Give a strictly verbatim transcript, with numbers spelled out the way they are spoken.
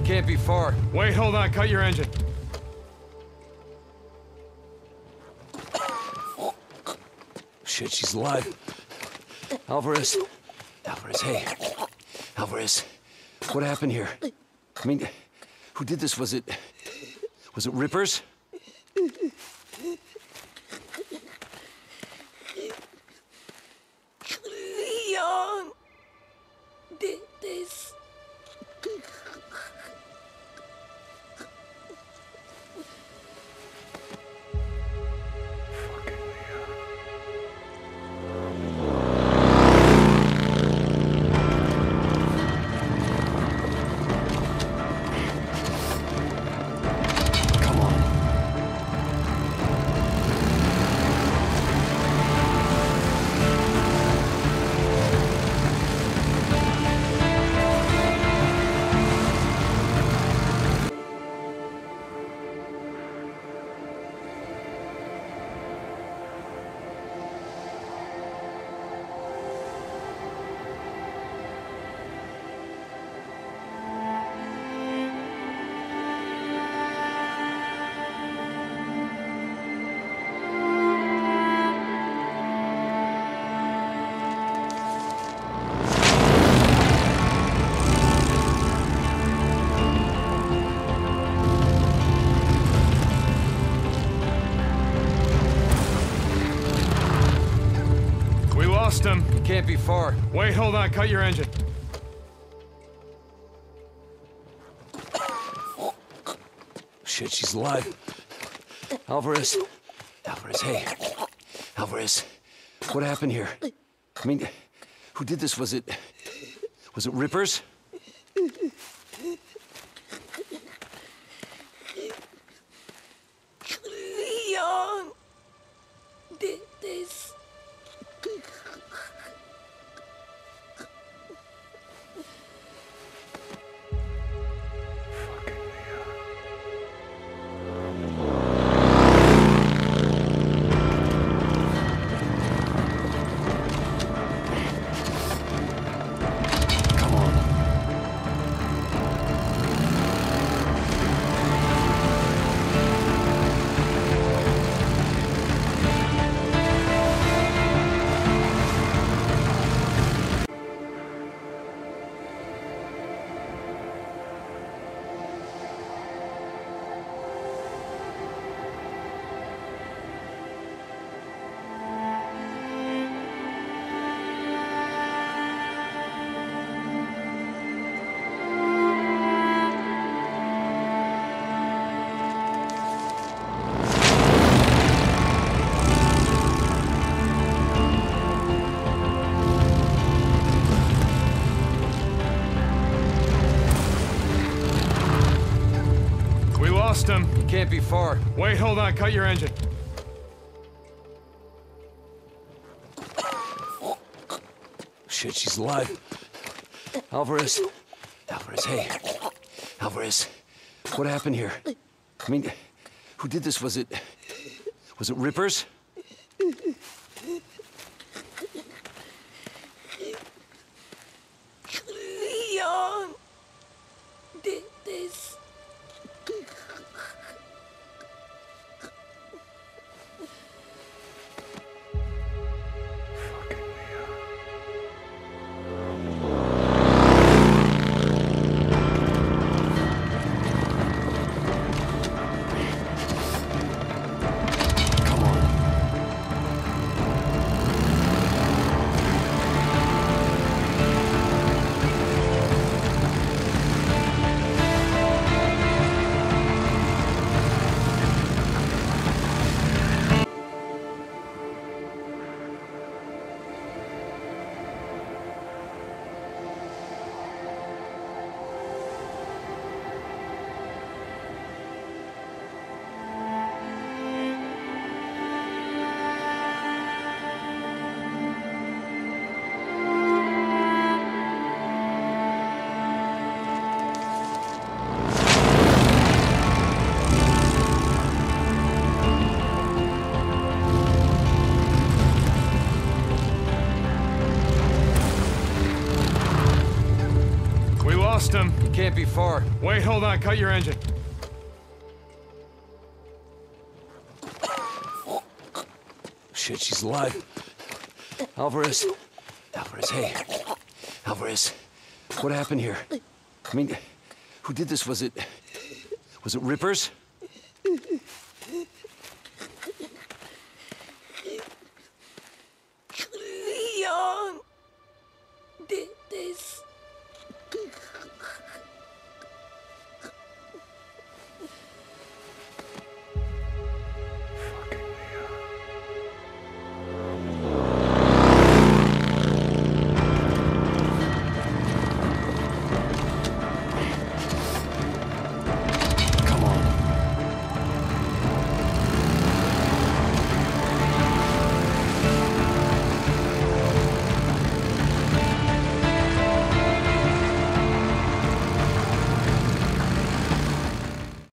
Can't be far. Wait, hold on, cut your engine. Shit, she's alive. Alvarez. Alvarez, hey. Alvarez, what happened here? I mean, who did this? Was it... Was it Rippers? Leon did this. Lost him. Can't be far. Wait, hold on, cut your engine. Shit, she's alive. Alvarez. Alvarez, hey. Alvarez, what happened here? I mean, who did this? Was it... Was it Rippers? Leon did this. Lost him. Can't be far. Wait, hold on, cut your engine. Shit, she's alive. Alvarez. Alvarez, hey. Alvarez, what happened here? I mean, who did this? Was it... Was it Rippers? Leon did this. can't be far. Wait, hold on, cut your engine. Shit, she's alive. Alvarez. Alvarez, hey. Alvarez, what happened here? I mean, who did this? Was it... Was it Rippers?